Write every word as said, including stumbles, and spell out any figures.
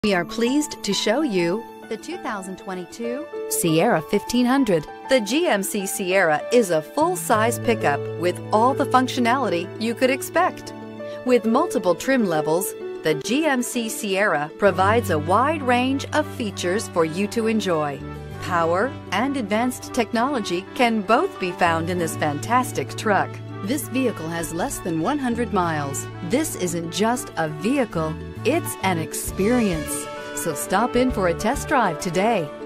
We are pleased to show you the two thousand twenty-two Sierra fifteen hundred. The G M C Sierra is a full-size pickup with all the functionality you could expect. With multiple trim levels, the G M C Sierra provides a wide range of features for you to enjoy. Power and advanced technology can both be found in this fantastic truck. This vehicle has less than one hundred miles. This isn't just a vehicle, it's an experience. So stop in for a test drive today.